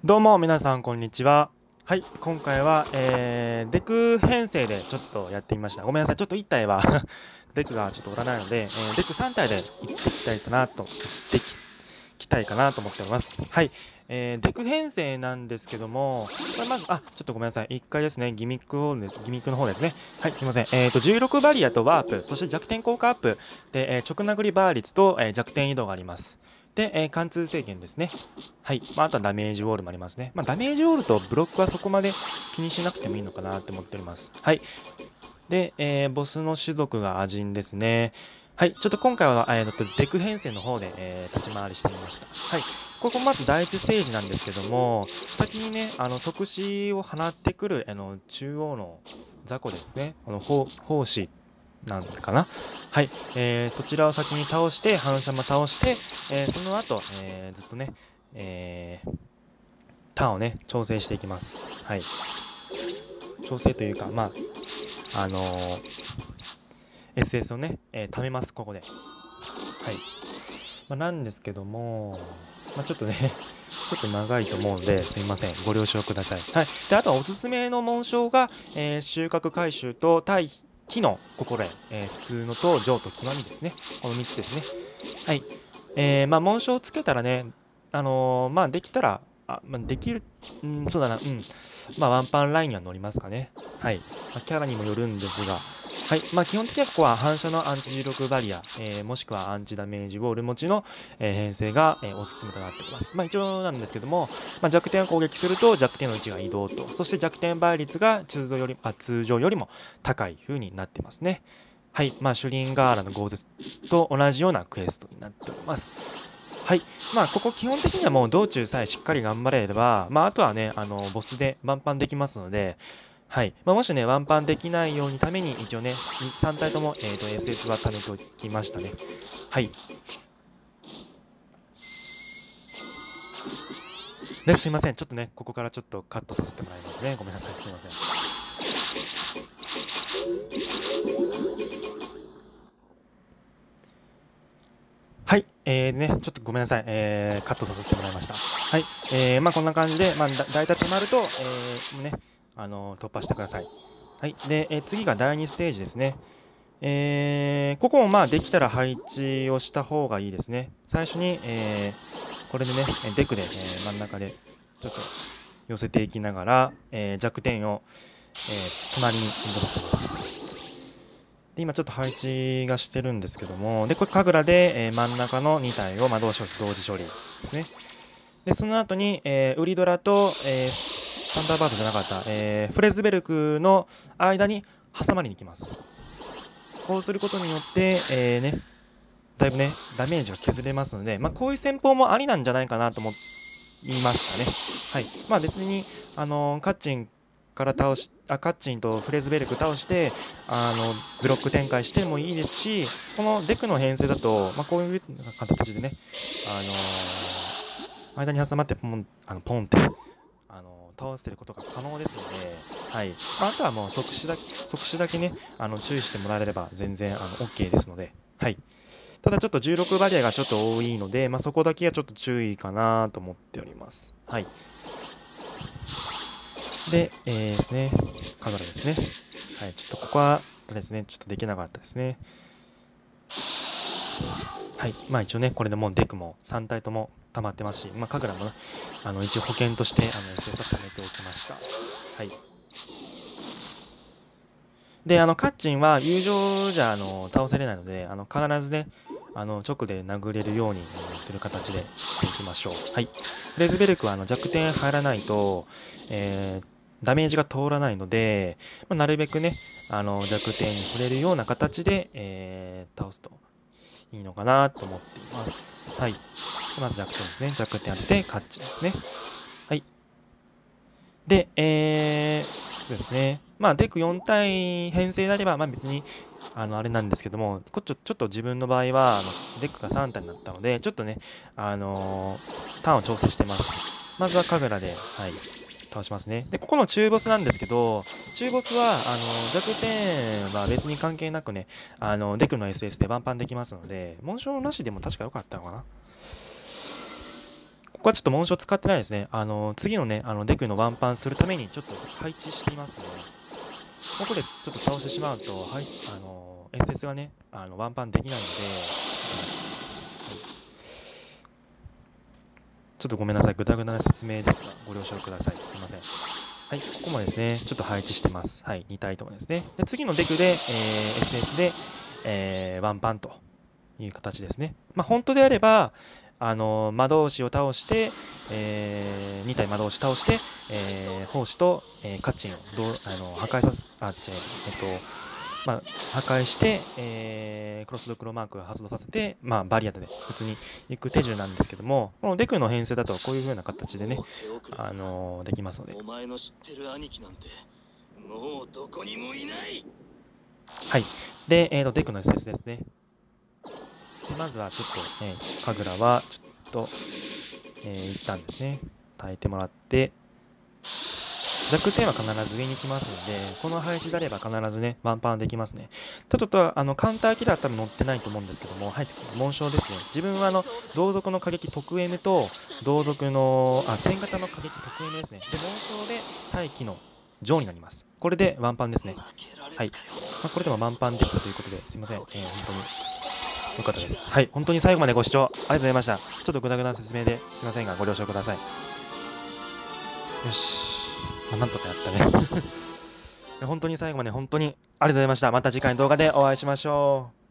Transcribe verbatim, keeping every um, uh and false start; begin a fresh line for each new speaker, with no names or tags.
どうも皆さんこんにちは。はい、今回は、えーデク編成でちょっとやってみました。ごめんなさい、ちょっといち体はデクがちょっとおらないので、えーデクさん体で行ってきたいかなと、行ってききたいかなと思っております。はい、えーデク編成なんですけども、これまず、あ、ちょっとごめんなさい、いっかいですね、ギミック方です、ギミックの方ですね。はい、すいません。えっと、じゅうろくバリアとワープ、そして弱点効果アップ、で、えー直殴りバー率と、えー弱点移動があります。で、えー貫通制限ですね。はい。まあ、あとはダメージウォールもありますね。まあ、ダメージウォールとブロックはそこまで気にしなくてもいいのかなって思っております。はい。で、えーボスの種族がアジンですね。はい。ちょっと今回は、えーと、デク編成の方で、えー立ち回りしてみました。はい。ここまず第一ステージなんですけども、先にね、あの、即死を放ってくる、あの、中央の雑魚ですね。この胞胞子なんかな。はい。えーそちらを先に倒して、反射も倒して、えーその後、えーずっとね、えーターンをね、調整していきます。はい。調整というか、まあ、あのー エスエス をね、えー貯めます、ここで。はい。まあ、なんですけども、まあ、ちょっとねちょっと長いと思うので、すいません。ご了承ください。はい。で、あとはおすすめの紋章が、えー収穫回収と対木の心得、えー普通のと上と極みですね。このみっつですね。はい。えーまあ、紋章をつけたらね、あのーまあ、できたら、あ、まあ、できる、うん、そうだな、うん。まあ、ワンパンラインには乗りますかね。はい。まあ、キャラにもよるんですが、はい。まあ、基本的にはここは反射のアンチ重力バリア、えーもしくはアンチダメージウォール持ちの、えー編成が、えーおすすめとなっております。まあ、一応なんですけども、まあ、弱点を攻撃すると弱点の位置が移動と、そして弱点倍率が通常よりあ通常よりも高い風になってますね。はい。まあ、シュリンガーラの豪絶と同じようなクエストになっております。はい。まあ、ここ基本的にはもう道中さえしっかり頑張れれば、まあ、あとはね、あの、ボスでワンパンできますので、はい。まあ、もしね、ワンパンできないようにために、一応ね、さん体とも、えーと、エスエス は貯めておきましたね。はい。で、すいません。ちょっとね、ここからちょっとカットさせてもらいますね。ごめんなさい。すいません。はい。えーね、ちょっとごめんなさい。えーカットさせてもらいました。はい。えーまあ、こんな感じで、まあ、だ大体止まると、えーね、あの突破してください。はい。で、えー次がだいにステージですね。えーここもまあできたら配置をした方がいいですね。最初に、えーこれでね、デクで、えー真ん中でちょっと寄せていきながら、えー弱点を、えー隣に移動させます。で、今ちょっと配置がしてるんですけども、で、これ神楽で、えー真ん中のに体を、まあ、同時同時処理ですね。で、その後に、えーウリドラと、えーサンダーバードじゃなかった、えーフレズベルクの間に挟まりに行きます。こうすることによって、えーね、だいぶね、ダメージが削れますので、まあ、こういう戦法もありなんじゃないかなと思いましたね。はい。まあ別に、あのーカッチンから倒し、あ、カッチンとフレズベルク倒して、あの、ブロック展開してもいいですし、このデクの編成だと、まあこういう形でね、あのー間に挟まってポン、あの、ポンって、あのー倒せることが可能ですので、はい。まあ、あとはもう即死だけ、即死だけね、あの、注意してもらえれば全然、あの、OK ですので、はい。ただちょっとじゅうろくバリアがちょっと多いので、まあ、そこだけはちょっと注意かなと思っております。はい。で、えーですね、神楽ですね。はい、ちょっとここはですね、ちょっとできなかったですね。はい、まあ一応ね、これでもうデクもさん体とも溜まってますし、まあ、神楽もね、あの一応保険としてあの エスエス を貯めておきました。はい。で、あの、カッチンは友情じゃあの倒せれないので、あの必ずね、あの直で殴れるようにする形でしていきましょう。はい。フレズベルクはあの弱点入らないと、えーダメージが通らないので、まあ、なるべくね、あの弱点に触れるような形で、えー倒すといいのかなと思っています。はい。まず弱点ですね。弱点あって、カッチンですね。はい。で、えー、そうですね。まあ、デクよん体編成であれば、まあ別に、あの、あれなんですけども、こちょ、ちょっと自分の場合は、あのデクがさん体になったので、ちょっとね、あのーターンを調整してます。まずは神楽で、はい、倒しますね。で、ここの中ボスなんですけど、中ボスは、あの弱点は別に関係なくね、あの、デクの エスエス でワンパンできますので、紋章なしでも確か良かったのかな。 ここはちょっと紋章使ってないですね。あの次のね、あのデクのワンパンするためにちょっと配置していますね。ここでちょっと倒してしまうと、はい、あの エスエス がね、あのワンパンできないので、ちょっと待ちしてます。はい、ちょっとごめんなさい、ぐだぐだな説明ですが、ご了承ください。すいません。はい、ここもですね、ちょっと配置してます。はい、に体ともですね。で、次のデクで、えー、エスエス で、えー、ワンパンという形ですね。まあ、本当であれば、あの魔導士を倒して、えー、に体魔導士倒して、えー、奉仕と、えー、カッチンをどうあの破壊さあ、違う、えっと、まあ、破壊して、えー、クロスドクロマークを発動させて、まあ、バリアで普通に行く手順なんですけども、このデクの編成だとこういう風な形でね、あのーできますので。
お前の知ってる兄貴なんてもうどこにもいない。
はい。で、えーと、デクの エスエス ですね。でまずはちょっと、えー、神楽はちょっと、えー、一旦ですね、耐えてもらって、弱点は必ず上に来ますので、この配置であれば必ずね、ワンパンできますね。ただちょっとあのカウンターキラー多分乗ってないと思うんですけども、はい、紋章ですね。自分はあの同族の過激特 M と同族の、あ、戦型の過激特 M ですね。で、紋章で待機の上になります。これでワンパンですね。はい。まあ、これでもワンパンできたということで、すいません。えー、本当に良かったです。はい、本当に最後までご視聴ありがとうございました。ちょっとグダグダな説明ですいませんが、ご了承ください。よし。まあ、なんとかやったね。本当に最後まで本当にありがとうございました。また次回の動画でお会いしましょう。